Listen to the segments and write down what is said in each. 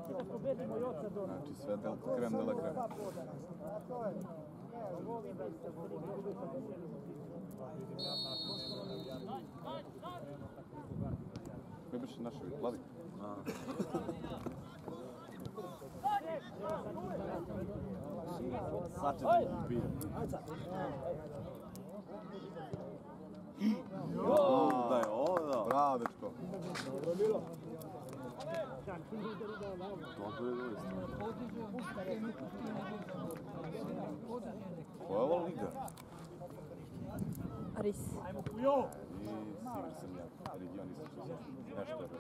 Znači sve krem de la krem. Koji biše naši plavi? Sačet pije. Da je ovo da. Bravo, dečko. Dobro bilo. Dobro je doista. Koja je ovo liga? Aris. I Sivir sam ja, region i slično. Nešto je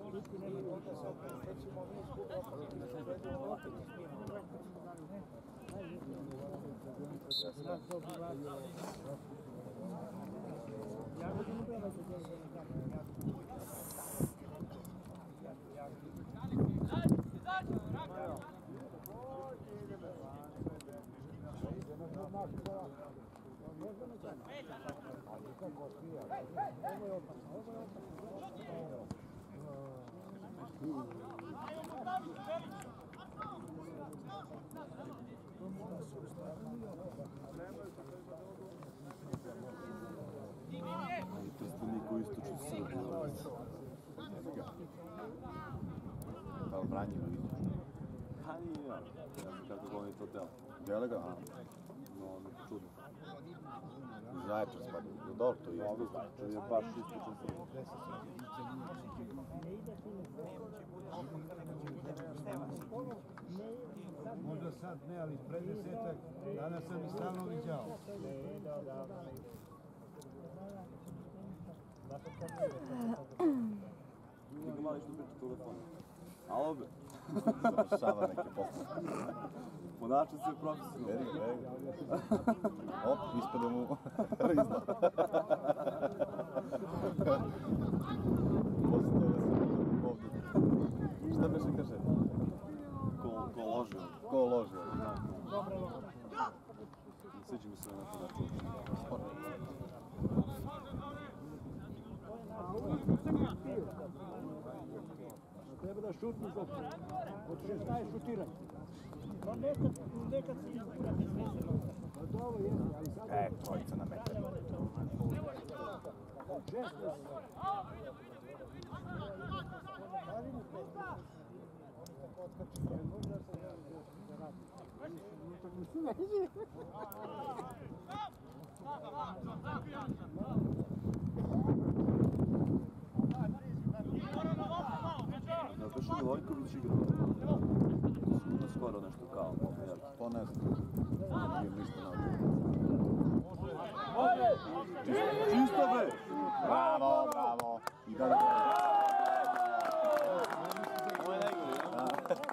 I prstani koji istoču Srbiju. Kao Vranjivo istočno. Pa nije ja. Ne znam kako oni to delo. Dele ga? No, čudno. Zaječar spada. Dobro, to je isto. To je baš istočan Srbiju. Možda sad ne, ali pre 10 dana sam i stalno viđao. Ti ga mali što priča telefon. Alo be. Završava neke posle. Ponačan se profesionalno. Veri. Op, ispade mu rizla. Postove se ovdje. Šta beše kaže? Ko ložio. Ko ložio? Ne sviđa mi se na to da čuči. Treba da šutni za od 16 šutiranja. Pa nekad se izgurate svezeno. Pa dobro jeste, ali sad... Trojica na metar. 16. Ja baš je Vojković igra. Skoro nešto kao. To ne znam. Nije ništa naučio. Čisto be! Bravo. I dalje. Ovo je najgori, ja?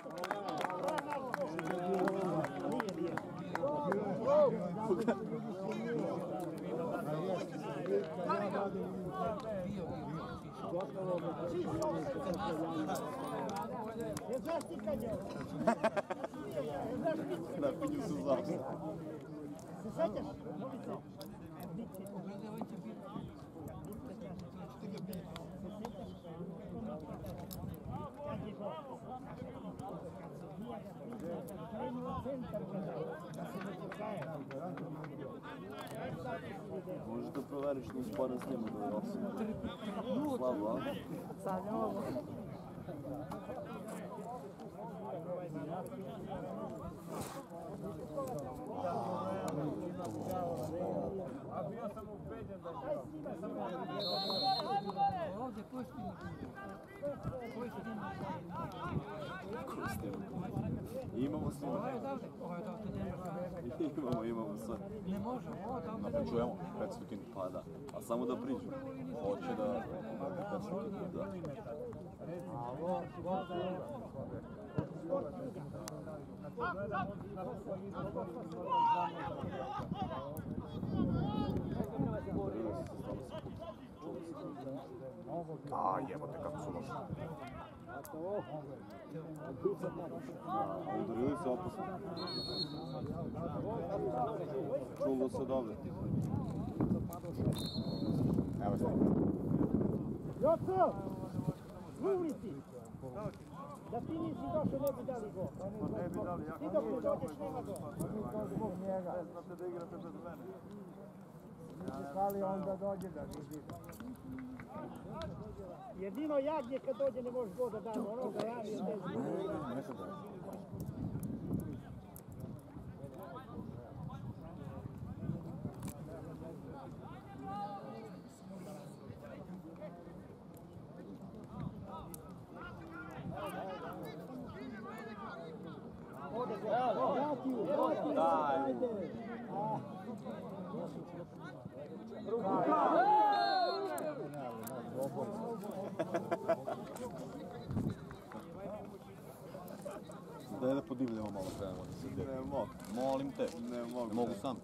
Da, pinju su zašto. Se sjećaš? Novice? Možeš da proveriš na usporen snimak da je 8. Slabo, a? Sad je ovo. A bio sam ubeđen da je Ovdje koji snimak? Koji snimak? Koji snimak? Imamo snimak. Ovo je odavde. Imamo sve. Ne može, ovo odavde. Da čujemo, 5 sekundi. Pa da, a samo da priđu. Hoće da... 5 sekundi. Da. A, jebote, kako su loši. Udarili se opasno. Čulo se dobro. Evo ste. Joco! U ulici! Da ti nisi došao ne bi dali gol. Ne bi dali, ja Ti dok ne dođeš nema gol. zbog njega. Ne znate da igrate bez mene. Ali onda dođe da vidi. Jedino Jagnje kad dođe ne možeš gol da damo. Ono ga radi je bez gol. Daj da podivljamo malo krenemo da se djeli. Ne mogu. Molim te. Ne mogu. Ne mogu sam.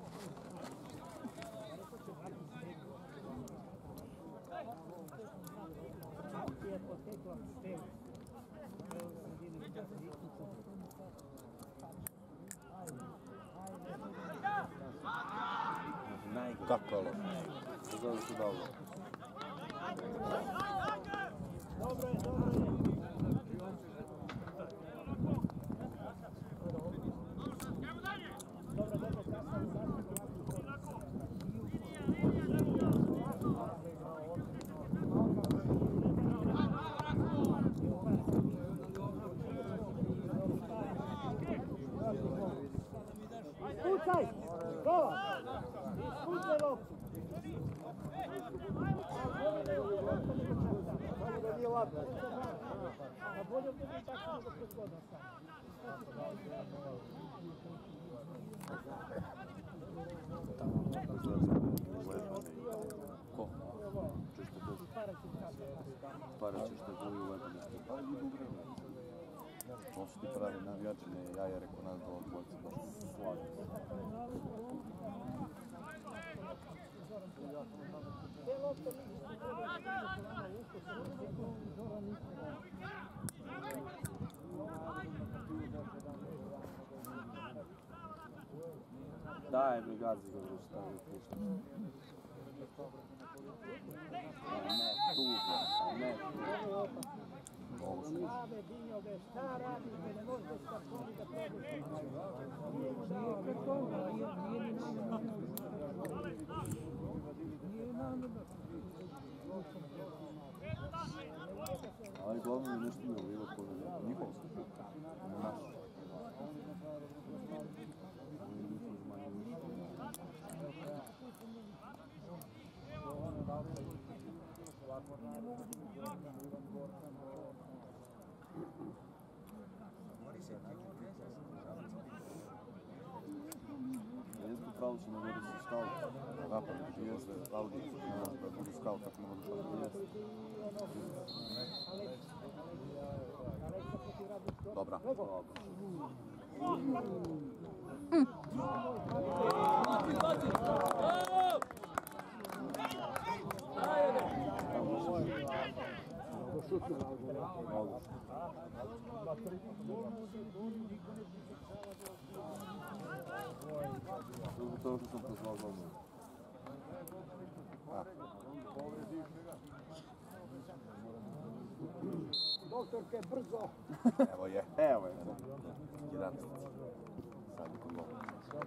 Kako je loš? Zove se dobro. Dobro je, dobro je. Dobro, dobro, Ispucaj! Gola! Ispucaj loptu! Da nije lako. A bolje bi mi tako nego prethodno sam. Ko? Češte bez. Para ćeš te boju lepne. Pa idu u grebe. To su ti pravi navijači, ne, ja je rekao nas do odbojca, baš slažem se. Te lopte mi treba da Daj mi gazi ga već stavio pušta. Ne, tužno, ne, tužno. Ave, Dinjobe, šta radite, ne možete s kartoni da prebušite. Nije mu dao kartona, nije ni Ali glavno je nešto mi uvidio povijek. Njihov su. Naš. Jeste pravo su nagodi su skaut. Napad, jeste Audi, da budu skaut, tako ne mogu šaliti. Dobra. To što sam pozvao dobro. Doktorke, brzo! Evo je. Evo je. 11. Sad je kod gola.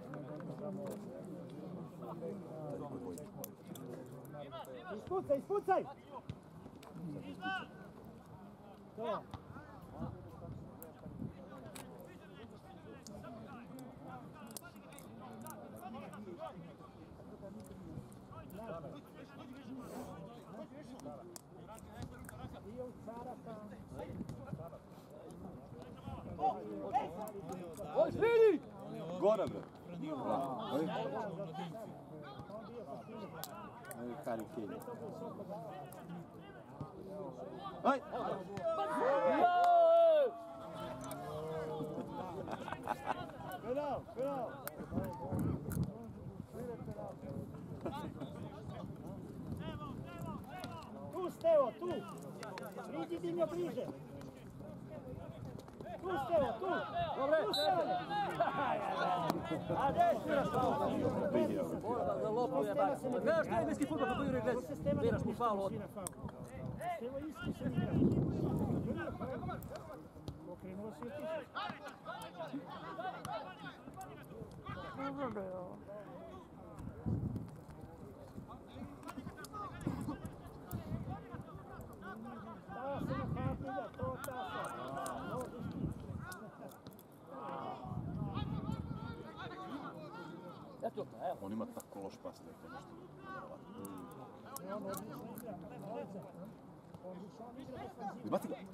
Sad je kod dvojke. Ispucaj, ispucaj! To. Dio Caraka. Oj, vidi! Gore, bre. Oj. Oj, Harry Kane. Oj! Penal, penal. Tu, Stevo, tu! Priđi Dinjo bliže! Tu, Stevo, tu! Tu, Stevo! A gdje sviraš faul? Da lopuje, gledaš najemski futbol kako Jure Grec, viraš mu faul od... Stevo isti se igra. Krenuo si je tiše. Stava se na kapilja, to tako. Eto, evo. On ima tako loš pas, da je to nešto nevjerovatno. Izbaci ga!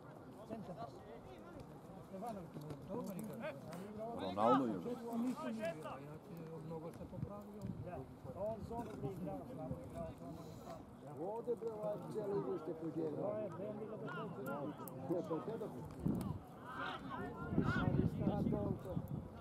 Ronaldo je ga. Mnogo se popravio. Ovdje bre ovaj cijelo igrište podijelio. Ko to je dobro? Na toliko.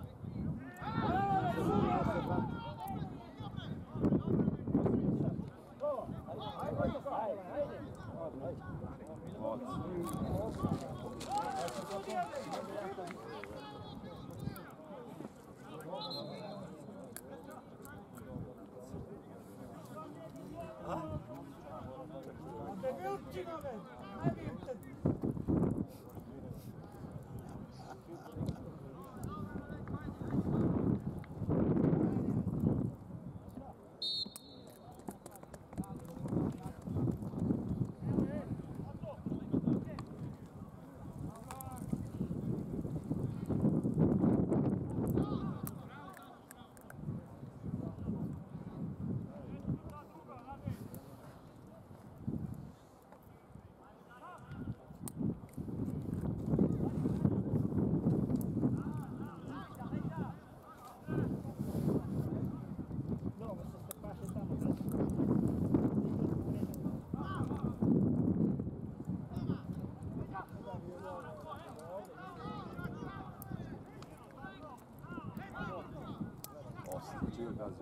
Čiju gazio.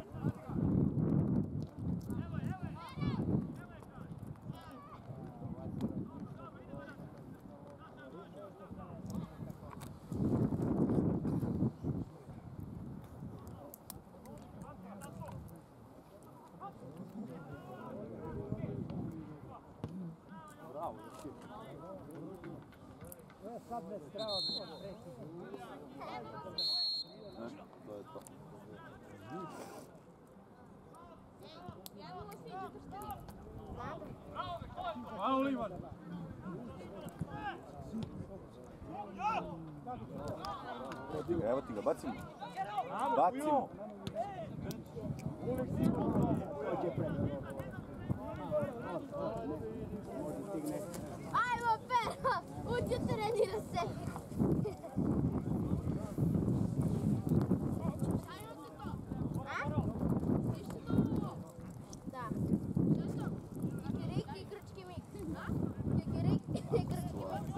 Bravo, Sad me strao od to je to. Hvala, Ivan! Evo ti ga, bacim. Bacim. Ajmo, Pero! Uđi trenira se! Da. Kikiriki i grčki mik. Kikiriki i grčki mik.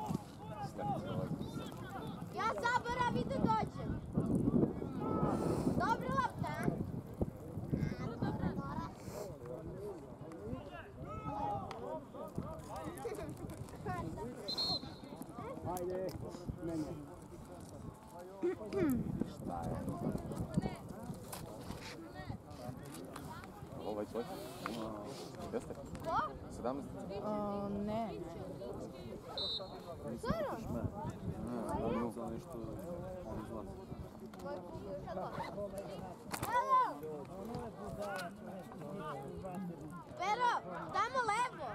Ja zaboravim da dođem. Dobra lopta, a? Dobra, Nora. Ajde, mene. Šta je? Ovaj tvoj? Jeste? Ko? 17? Ne. Stvarno? Ne znam nešto, on zna. Evo! Pero, tamo levo!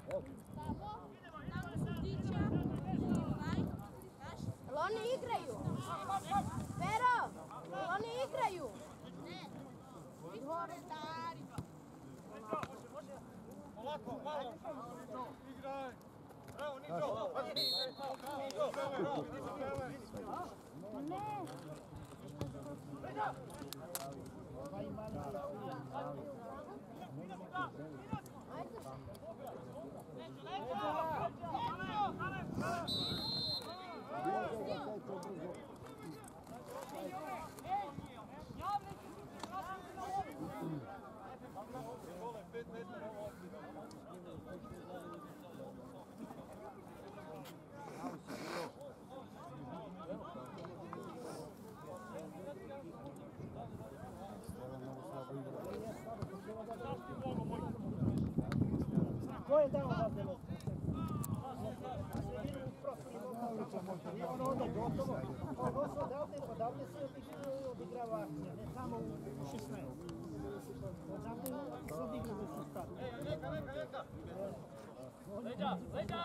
Jel oni igraju? Pero, jel oni igraju? Ne. Izvore stari. Ovako, malo. Igraj. Evo, Niko. Ne. Ko je dao ovdje loptu? I on ode gotovo. Odavde se odigrava akcija, ne samo u 16. Odavde se odigra da se stati. Leđa, leđa!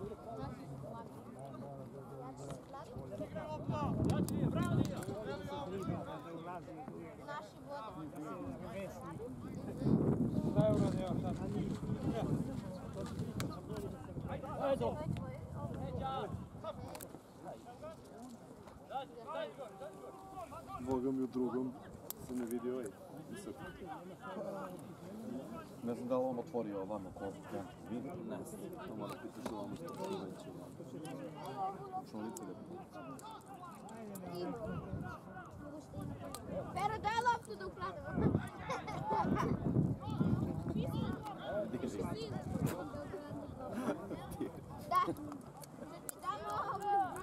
Naši vode. Ajde! Boga mi u drugom se ne vidi ovaj. Ne znam da li on otvorio ovamo koeficijent. Vidi? Ne znam, to mora pitaš ovamo što ti već što lice da Pero daj loptu da ukrademo. Da. Da ti damo ovo.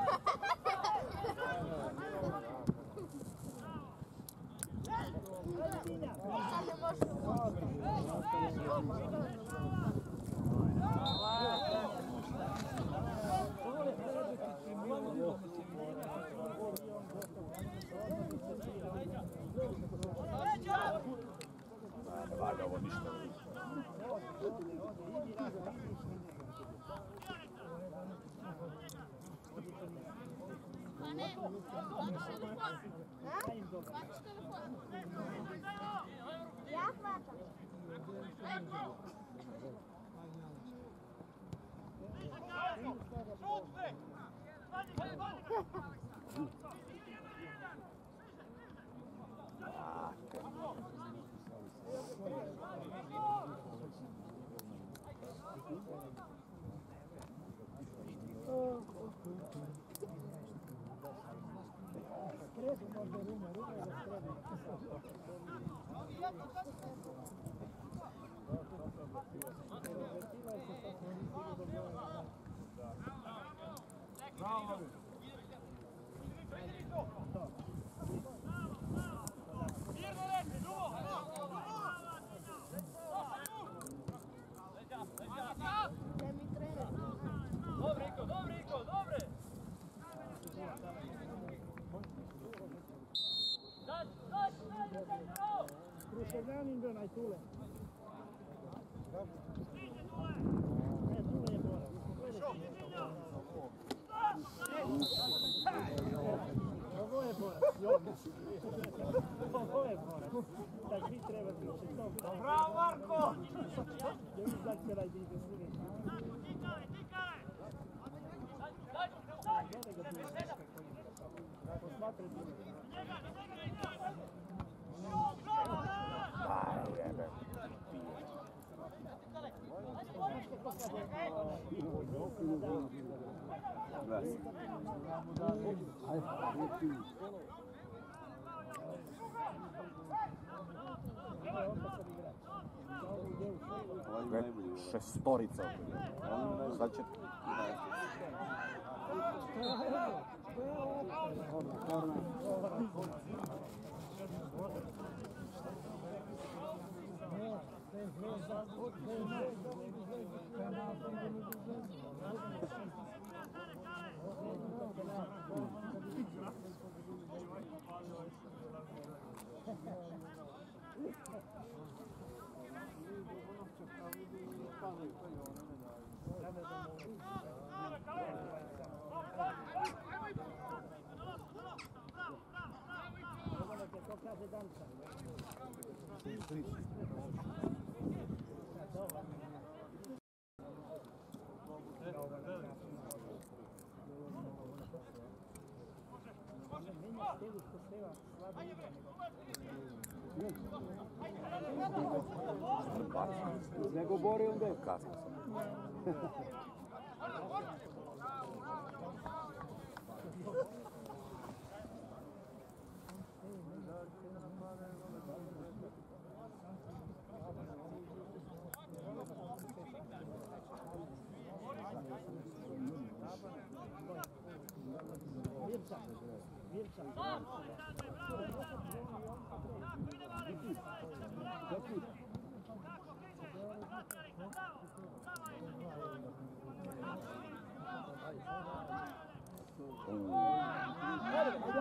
Sad ne možemo. Valjda ovo ništa. Pa ne, hoćeš telefon? Hoćeš telefon? Ja hvatam. Kruševljanin bio najtule. Ne, tule je Bora. Ovo je Bora. Ovo je Bora. Tak vi trebate se to. Bravo, Marko! Ja vi sad će raditi da se vidi. Posmatraj ti. Šestorica. Sad će... Nego Bori onda je Kasno sam.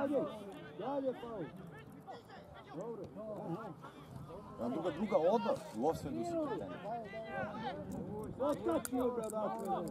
Dalje, Paul. Dobro. Druga odmah, u offside-u si pitanje. Odskačio ga dakle.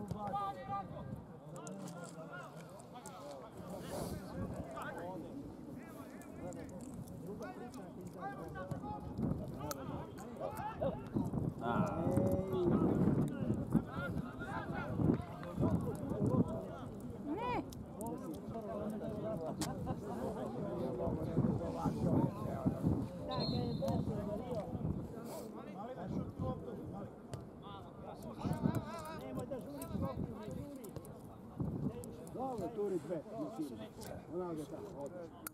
Dobro, turi dve. Ona ga tamo,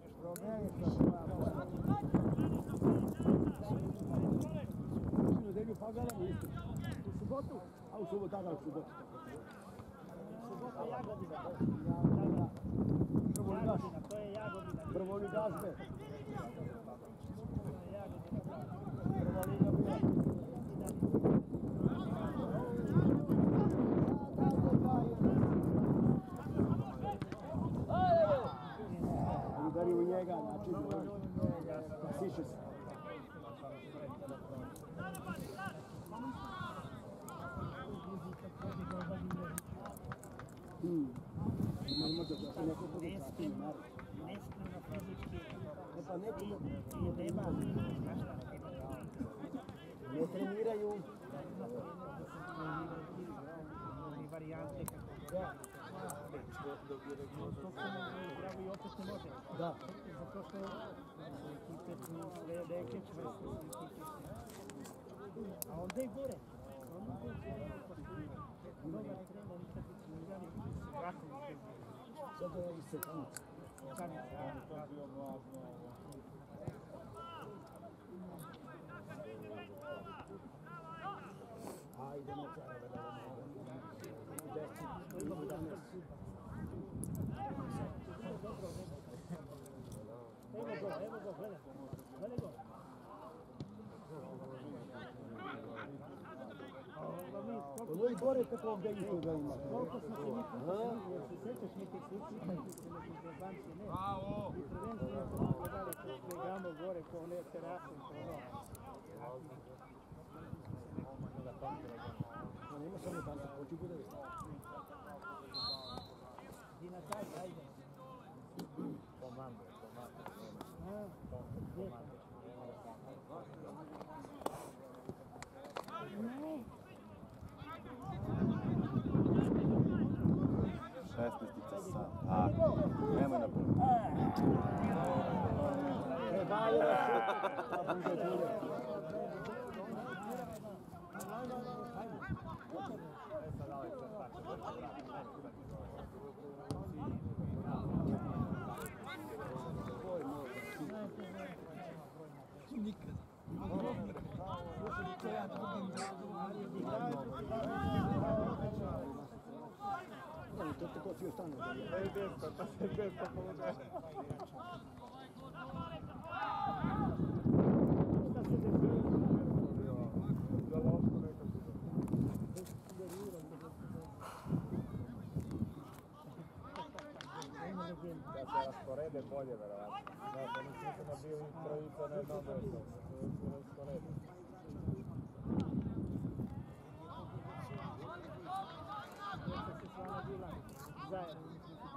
u nedelju pagala u istu. U subotu? A u subotu, tada u subotu. Subota Jagodina. Prvoligaš. To je Jagodina. Prvoligaš be. Udari u njega, znači da siše se. Možda da se neko bude pratio, naravno. Neskreno fizički. Pa neko I nema. ne treniraju. I varijante kako. To se zdravo i opet ne može. Da. Zato što ekipe su sve deke čvrste. A onda i gore. Dobar trener, nikad su igrali s vrakom. Sada je se kuć. Ajde, ne treba da Evo go, gledaj. Gledaj go. Ono i gore kako ovdje isto ga ima. Koliko smo se mi pustili, se sjećaš neke sličite se na Banci, ne? I prvenstveno smo gledali kako igramo gore po one terase i prvo. Nema samo tanka, hoću bude. I na taj, ajde. Komando. Ne. 16-ica sad. A, nemoj na prvi. Bajera se, a bude bude. To ti ostane. Da se rasporede bolje, verovatno. Znači, oni su da bili trojica na jednom mjestu. Rasporede. Zajedno.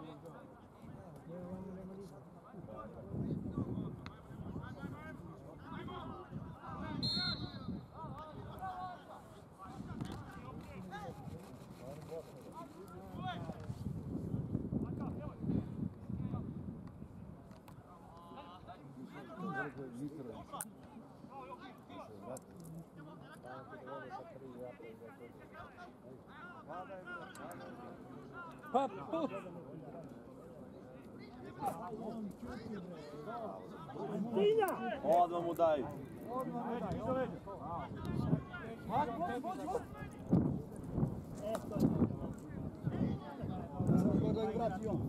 Pa put! Odmah mu daj. Da i vrati on.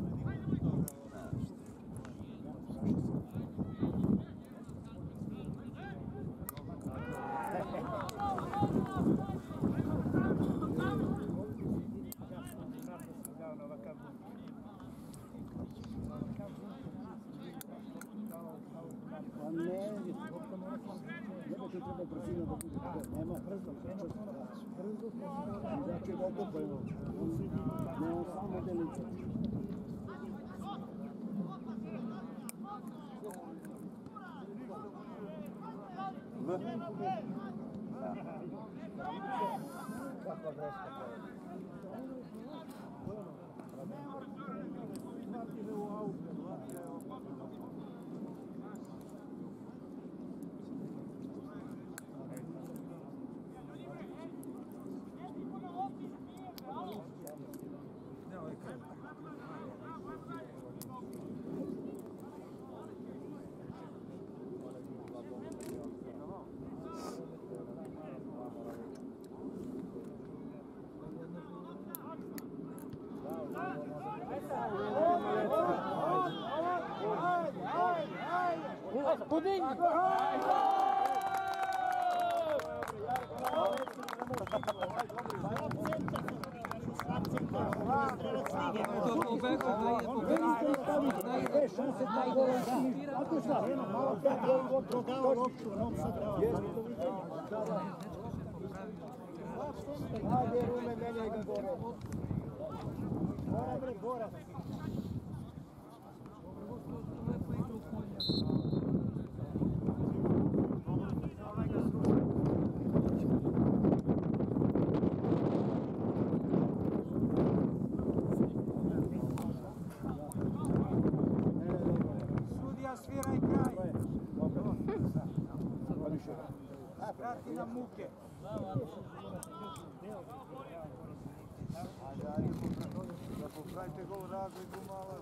Nema brzo, znači da okupaju. Ne, on samo delica. Kakva greška to je. Podigni! Ajde, rume, meni ga gore. Bora, bre, bora. Sudija, sviraj kraj. Vrati na muke. Ajde, da popravite gol razliku malo.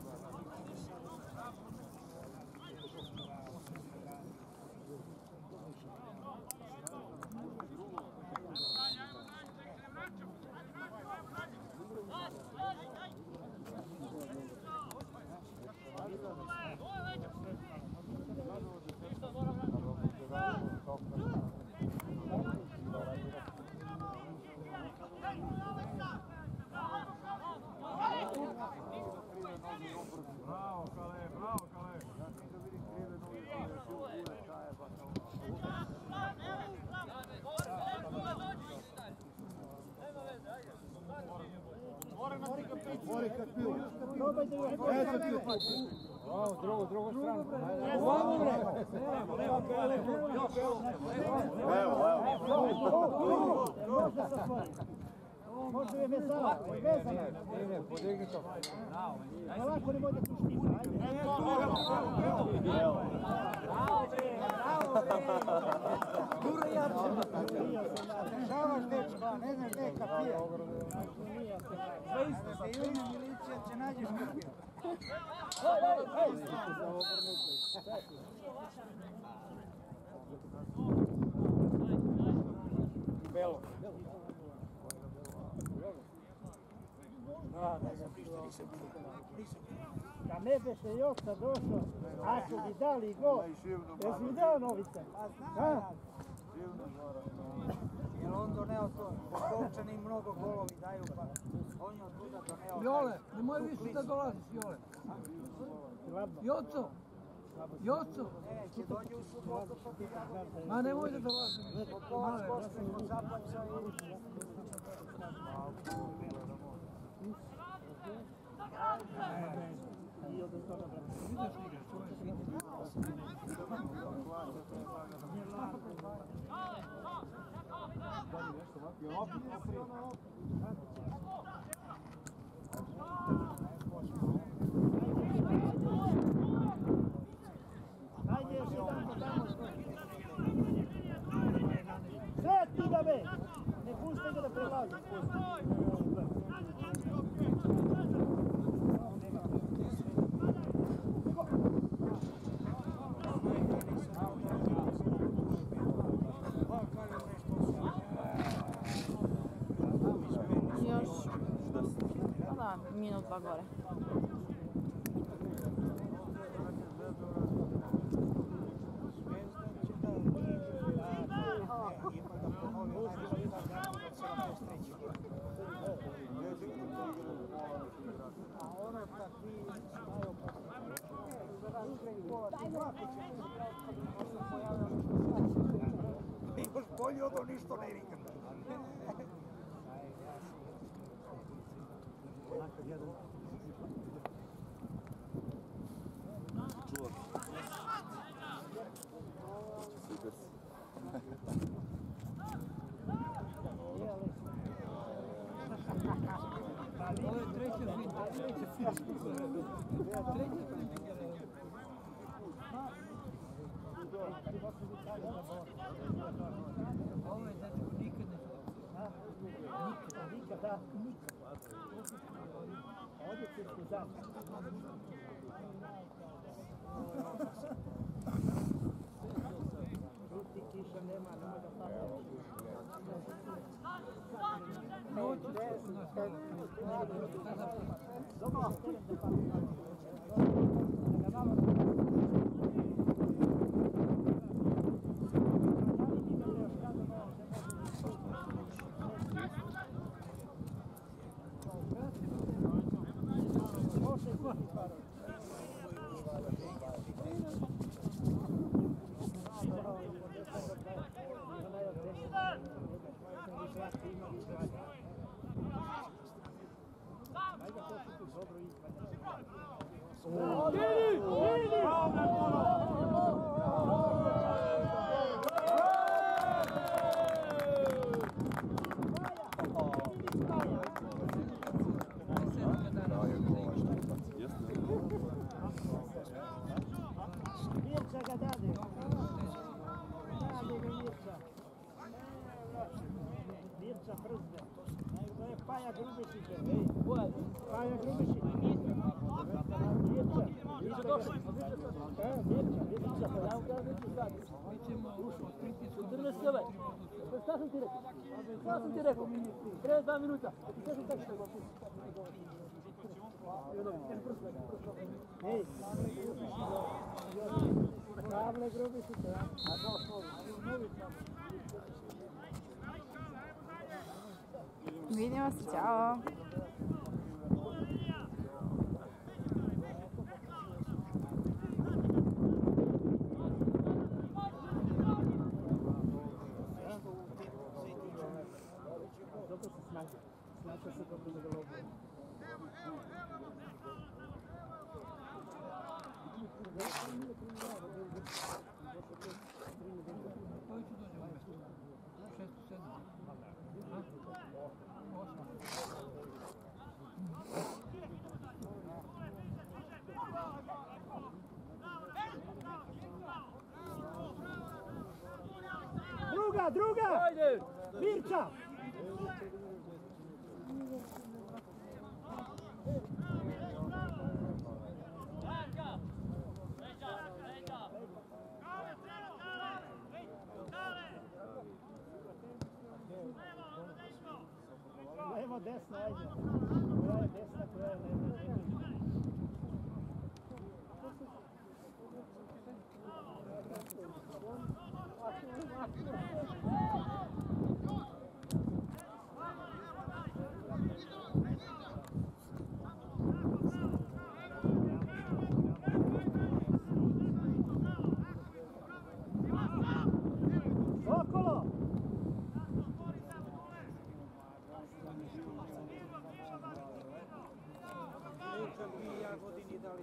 Bravo, Kale, bravo, Kale. Mori kad piju. Eto piju. Bravo, drugu stranu. Ovamo, bre. Može je vezala, vezana. Ne, podigni to. Ovako ne može pušti. Duro jače. Žavaš dečka, ne znaš gdje je kapija. Sve isto, se Junija milicija će nađeš kapija. Belo. Da ne beše Joca došao, ako bi dali gol, jesi mi dao novice? Jer on doneo to, Popovčani mnogo golovi daju, pa on je od tuda doneo. Jole, nemoj više da dolaziš, Jole. Joco, Joco. Neće, dođe u subotu pa ti damo. Ma nemoj da dolaziš. Popovac posljedno zaplaćao Ajde još jedan po tamo skoči. Sve ti da be! Ne pusti ga da prelazi. Još, da, minut dva gore. još bolji od onih što ne igram. Čuvar. Sviđa se. Ovo je treće zvinja. Ovo je dečko nikad ne zove. Nikada. Ovdje ćeš ti zaći. Ti kiša nema, nemoj da padne. Noću su nas Dobro, stavim da padne. Da ga malo Mirča ga dade. Dade ga Mirča. Mirča przde. To je Paja Grubešić. Paja Grubešić. Mirča. Mirča došli. Mirča. Ja vam kažem neću sad. Mi ćemo od pritisku 14 jove. Šta sam ti rekao? Šta sam ti rekao? 32 minuta. Šta sam tako što je gotovo? Ej, Pavle Grubišić, a došlo Vidimo se, ćao. Dobro se snađe. Snađe se dobro da ga lobujem. Koji ću dođe u mjestu? 6, 7. 8. Druga! Mirča! Levo, desno, ajde. Koja je desna, koja je levo. Okolo! I ja godini dali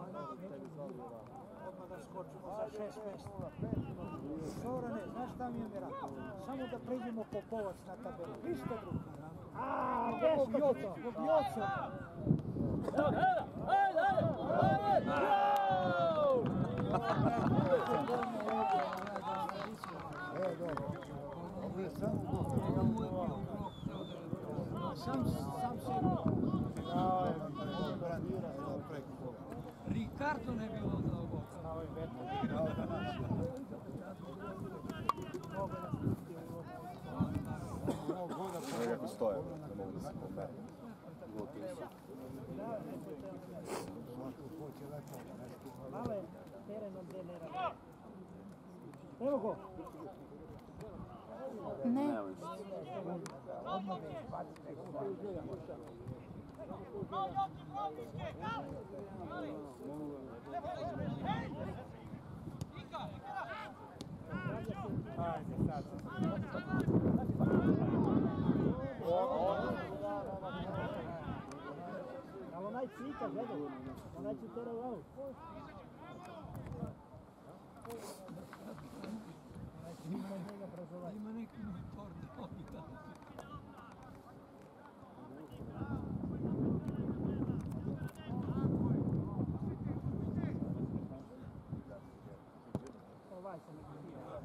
odmah da skočimo za 6 mjesta. Zorane, znaš šta mi je mjera? Samo da pređemo Popovac na tabelu. Ništa drugo. Zbog Joca. Sam sebi. Ricardo ne bilo za ovo. Nekako stoje, ne mogu da se pomeri. Gotovi su. Malo je teren od Denera. Evo go! Ne. Ajde sad. pika, gledaj. Ona će tera u aut. Ima neki motor da ovi tamo. Ovaj se neki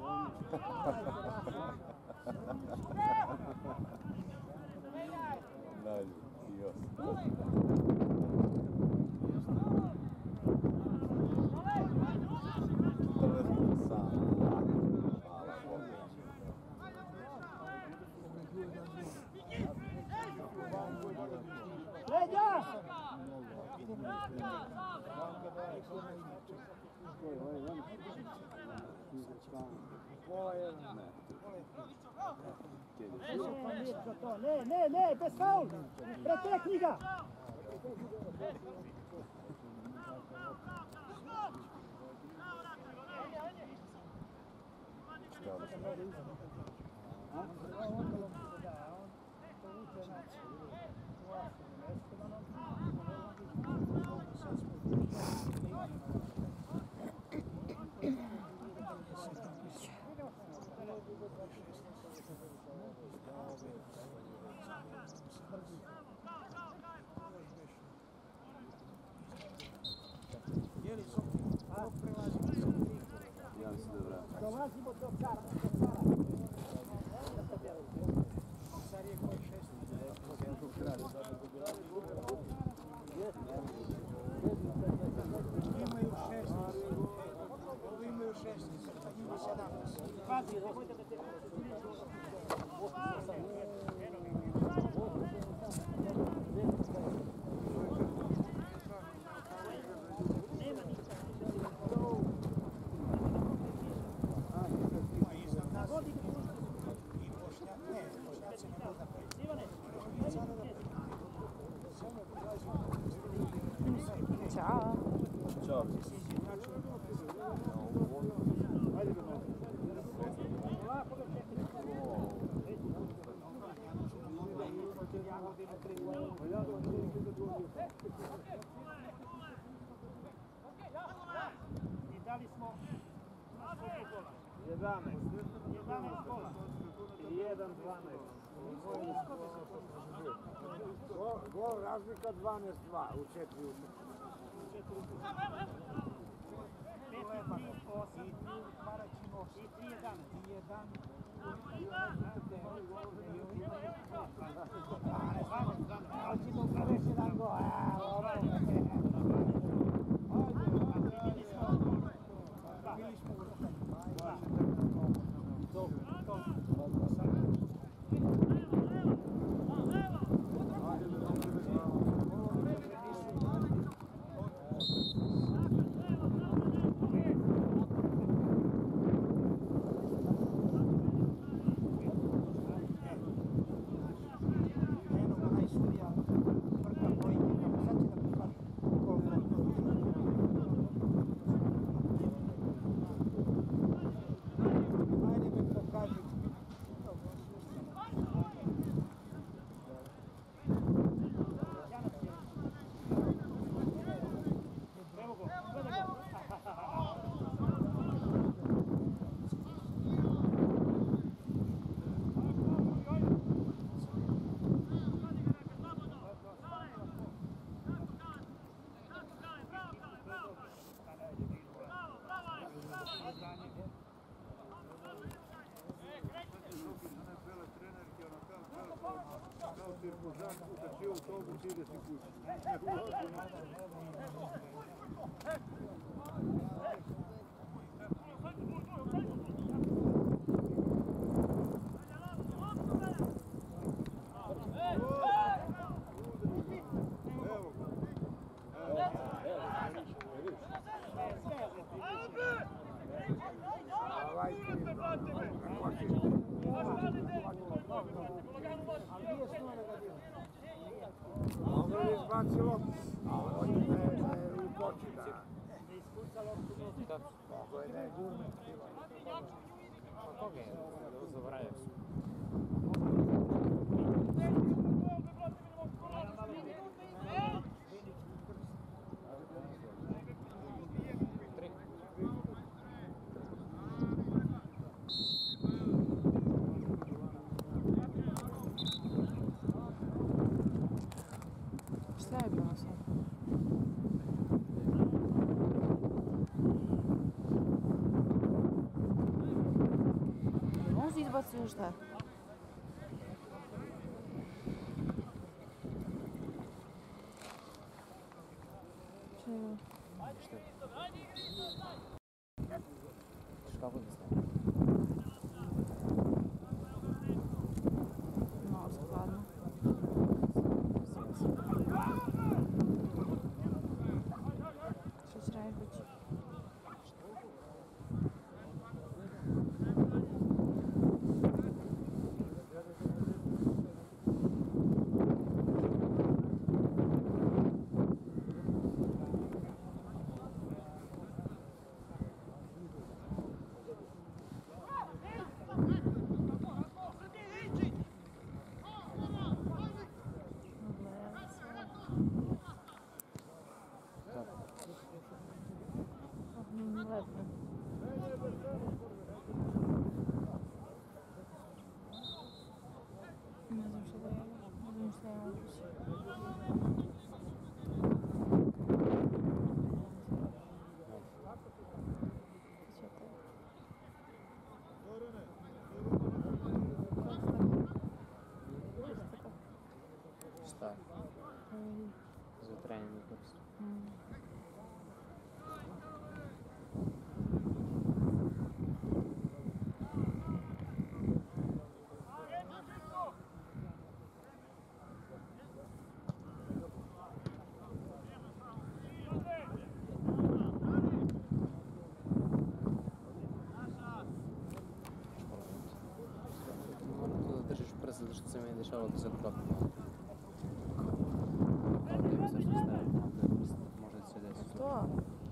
Dalje, i ostalo. Leđa! Ne, bez faul! Pretekni ga! Ja mislim da je vreme. Dolazimo do cara. Car je koji 16. Imaju 16. Ovi imaju 16. Ima 17. Pazi, nemojte da te... Ćao. Ćao. I dali smo 11 gola. 1-12. Gol razlika 12-2 u 4 utakmice. 5-3-8 i 3-11. Ovo je izbacilo, a ovo je u poči da... Ovo je da je gurno. Koga je? Zaboravio sam. Šta? Kako da stavim? No, skladno. Što će raditi kući? Ledno. Ne znam što da je. Ne znam što je moguće. Šta? За trening просто. Zato što se meni dešava da se propimo. Može da se desi. Što?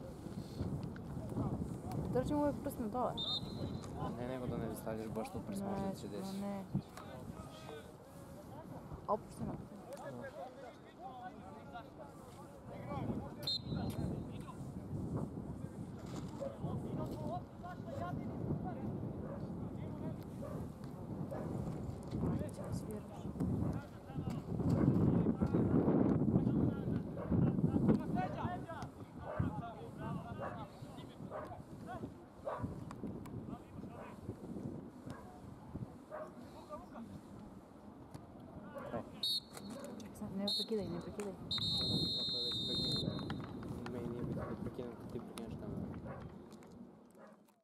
Držim uvijek prstom dole. Ne, nego da ne stavljaš baš tu prst, može da se desi. Ne. Opušteno. Ne prekidaj.